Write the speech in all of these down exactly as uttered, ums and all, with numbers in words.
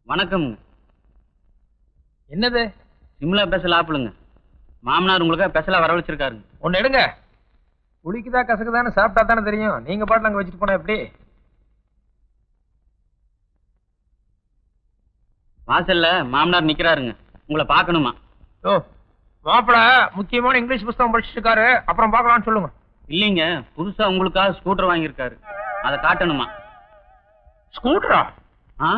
வணக்கம். என்னது? சிம்லா பெசல் ஆப்பிளுங்க. மாமனார் உங்களுக்கு பெசலா வரவழைச்சிருக்காரு. ஒன்னு எடுங்க. புளிக்குதா கசக்குதான்னு சாப்பிட்டா தானே தெரியும். நீங்க பாட்டு அங்க வச்சுட்டு போனா எப்படி? வாசல்ல மாமனார் நிக்கிறாருங்க. உங்களை பாக்கணுமா? ஓ, மாப்பிள முக்கியமான இங்கிலீஷ் புத்தகம் படிச்சுட்டு இருக்காரு. அப்புறம் பாக்கலாம்னு சொல்லுங்க. இல்லைங்க, புதுசா உங்களுக்காக ஸ்கூட்டர் வாங்கியிருக்காரு. அதை காட்டணுமா? ஸ்கூட்டரா? ஆ,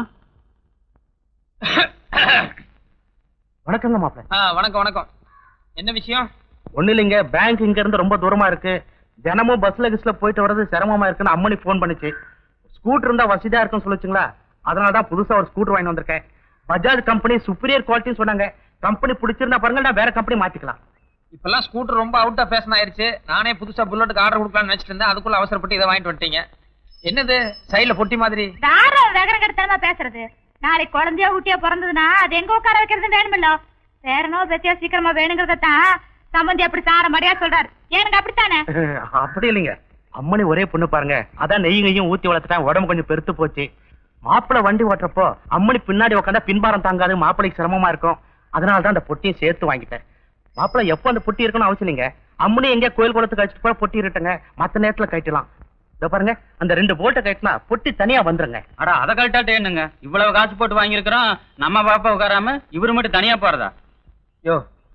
வணக்கங்க மாப்பிள. வணக்கம் வணக்கம். என்ன விஷயம்? ஒண்ணு இல்லைங்க, பேங்க் இங்க இருந்து ரொம்ப தூரமா இருக்கு. தினமும் பஸ்ல கிஸ்ல போயிட்டு வர்றது சிரமமா இருக்குன்னு அம்மனி போன் பண்ணுச்சு. ஸ்கூட்டர் இருந்தா வசதியா இருக்குன்னு சொல்லுச்சுங்களா, அதனாலதான் புதுசா ஒரு ஸ்கூட்டர் வாங்கி வந்திருக்கேன். பஜாஜ் கம்பெனி சுப்பீரியர் குவாலிட்டின்னு சொன்னாங்க. கம்பெனி பிடிச்சிருந்தா பாருங்க, நான் வேற கம்பெனி மாத்திக்கலாம். இப்பெல்லாம் ஸ்கூட்டர் ரொம்ப அவுட் ஆஃப் ஃபேஷன் ஆயிருச்சு. நானே புதுசா புல்லட்டுக்கு ஆர்டர் கொடுக்கலாம்னு நினைச்சிட்டு இருந்தேன். அதுக்குள்ள அவசரப்பட்டு இதை வாங்கிட்டு வந்துட்டீங்க. என்னது சைடுல பொட்டி மாதிரி? வேகரகட்டமா பேசுறது. நாளைக்கு குழந்தையா ஊட்டியா பிறந்ததுன்னா அது எங்க உட்கார வைக்கிறது வேணுமில்ல. வேறனோ பெத்தியா சீக்கிரமா வேணுங்கிறதான் சம்பந்தி அப்படி சார மாதிரியா சொல்றாரு. ஏனுங்க அப்படித்தானே? அப்படி இல்லைங்க, அம்மனி ஒரே பொண்ணு பாருங்க, அதான் நெய்யையும் ஊத்தி வளர்த்துட்டா உடம்பு கொஞ்சம் பெருத்து போச்சு. மாப்பிளை வண்டி ஓட்டுறப்போ அம்மனி பின்னாடி உட்காந்தா பின்பாரம் தாங்காது, மாப்பிளைக்கு சிரமமா இருக்கும். அதனாலதான் அந்த பொட்டியை சேர்த்து வாங்கிட்டேன். மாப்பிளை எப்போ அந்த பொட்டி இருக்கணும் அவசியம் இல்லைங்க. அம்மனி எங்க கோயில் குளத்துக்கு கழிச்சுட்டு போய் பொட்டி இருட்டுங்க, மத்த நேரத்துல கட்டலாம். இத பாருங்க, அந்த ரெண்டு போல்ட்டை கட்டினா பொட்டி தனியா வந்துருங்க. அடா அதை கழட்டாட்டே என்னங்க, இவ்வளவு காசு போட்டு வாங்கியிருக்கிறோம். நம்ம பாப்பா உட்காராம இவரு மட்டும் தனியா போறதா? யோ,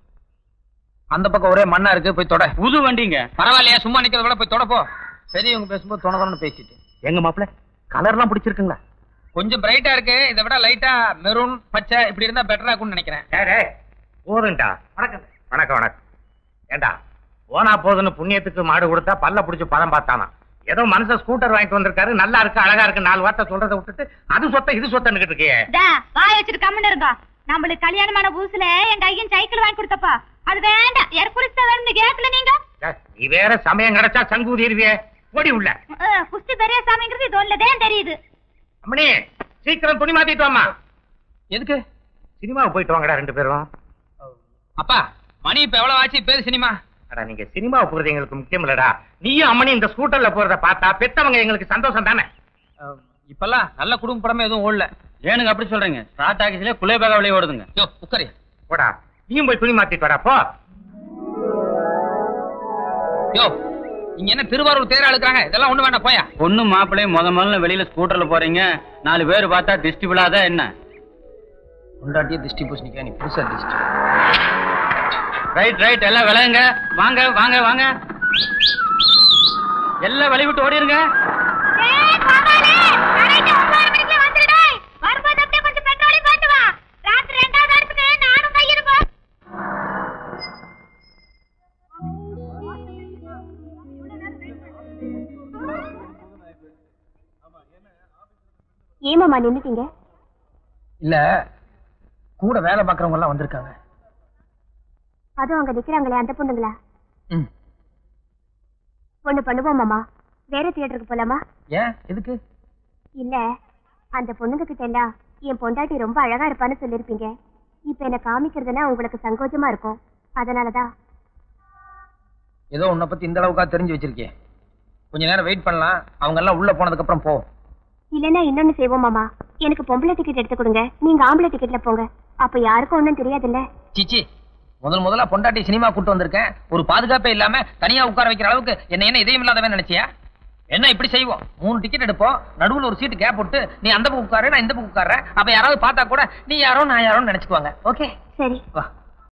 அந்த பக்கம் ஒரே மண்ணா இருக்கு, போய் தொட. புது வண்டிங்க. பரவாயில்லையா, சும்மா நிக்கிறத விட போய் தொடப்போ. பெரியவங்க பேசும்போது தொணதொன்னு பேசிட்டு. எங்க மாப்பிள கலர்லாம் பிடிச்சிருக்குங்களா? கொஞ்சம் பிரைட்டா இருக்கு. இதை விட லைட்டா மெரூன் பச்சை இப்படி இருந்தா பெட்டரா இருக்கும்னு நினைக்கிறேன். போதுண்டா. வணக்கம் வணக்கம் வணக்கம். ஏண்டா போனா போதுன்னு புண்ணியத்துக்கு மாடு கொடுத்தா பல்ல புடிச்சு பதம் பார்த்தானா? ஏதோ மனுஷன் ஸ்கூட்டர் வாங்கிட்டு வந்திருக்காரு, நல்லா இருக்கு அழகா இருக்கு நாலு வார்த்தை சொல்றதை விட்டுட்டு அது சொத்த இது சொத்தன்னு இருக்கியே. வாய் வச்சுட்டு கம்முன்னு இருங்க. நம்மளுக்கு கல்யாணமான புதுசுல எங்க ஐயன் சைக்கிள் வாங்கி கொடுத்தப்பா அது வேண்டாம், எர்குலிஸ்தா வேணும்னு கேட்கல நீங்க. நீ வேற சமயம் கிடைச்சா சங்கூதி இருவியே, ஓடி உள்ள. குஸ்தி பெரிய சாமிங்கிறது இது ஒண்ணுதான் தெரியுது. அம்மணி சீக்கிரம் துணி மாத்திட்டு வாமா. எதுக்கு? சினிமாவுக்கு போயிட்டு வாங்கடா ரெண்டு பேரும். அப்பா மணி இப்ப எவ்வளவு ஆச்சு? பேரு சினிமா. அடா நீங்க சினிமாவுக்கு போறது எங்களுக்கு முக்கியம் இல்லடா. நீயும் அம்மனி இந்த ஸ்கூட்டர்ல போறத பார்த்தா பெத்தவங்க எங்களுக்கு சந்தோஷம் தானே. இப்பெல்லாம் நல்ல குடும்ப படமே எதுவும் ஓடல. ஏனுங்க அப்படி சொல்றீங்க? ஸ்டார்ட் ஆகிச்சுல குலேபாக விளைய ஓடுதுங்க. யோ உட்காரு. போடா, நீயும் போய் துணி மாத்திட்டு வாடா போ. யோ, இங்க என்ன திருவாரூர் தேரா அழுக்குறாங்க? இதெல்லாம் ஒண்ணு வேண்டாம், போயா. பொண்ணு மாப்பிள்ளையும் முத முதல்ல வெளியில ஸ்கூட்டர்ல போறீங்க, நாலு பேர் பார்த்தா திருஷ்டி விழாதா என்ன? கொண்டாட்டிய திருஷ்டி பூசணிக்கா, நீ புதுசா திருஷ்டி. ரைட் ரைட், எல்லாம் விளையுங்க. வாங்க வாங்க வாங்க, எல்லாம் வழி விட்டு ஓடிருங்க. ஏமாமா நின்னுட்டீங்க? இல்ல, கூட வேலை பாக்குறவங்க எல்லாம் வந்திருக்காங்க. அதுவும் அங்க நிக்கிறாங்களே அந்த பொண்ணுங்களா? ம். ஒண்ணு பண்ணுவோம் மாமா, வேற தியேட்டருக்கு போலாமா? ஏன் எதுக்கு? இல்ல, அந்த பொண்ணுங்க கிட்ட எல்லாம் என் பொண்டாட்டி ரொம்ப அழகா இருப்பான்னு சொல்லிருப்பீங்க. இப்ப என்ன காமிக்கிறதுனா உங்களுக்கு சங்கோச்சமா இருக்கும், அதனாலதான். ஏதோ உன்னை பத்தி இந்த அளவுக்கா தெரிஞ்சு வச்சிருக்கேன். கொஞ்ச நேரம் வெயிட் பண்ணலாம், அவங்க எல்லாம் உள்ள போனதுக்கு அப்புறம் போ. இல்லன்னா இன்னொன்னு செய்வோம் மாமா, எனக்கு பொம்பளை டிக்கெட் எடுத்து கொடுங்க, நீங்க ஆம்பளை டிக்கெட்ல போங்க. அப்ப யாருக்கும் ஒண்ணும் தெரியாதுல்ல. சிச்சி, முதல் முதல்ல பொண்டாட்டி சினிமா கூட்டு வந்திருக்கேன். ஒரு பாதுகாப்பே இல்லாம தனியா உட்கார வைக்கிற அளவுக்கு என்ன என்ன இதயம் இல்லாதவன் நினைச்சியா? என்ன இப்படி செய்வோம், மூணு டிக்கெட் எடுப்போம், நடுவுல ஒரு சீட்டு கேப் போட்டு நீ அந்த பக்கம் உட்காரு, நான் இந்த பக்கம் உட்கார்றேன். அப்ப யாராவது பார்த்தா கூட நீ யாரோ நான் யாரோன்னு நினைச்சுக்குவாங்க. ஓகே சரி வா.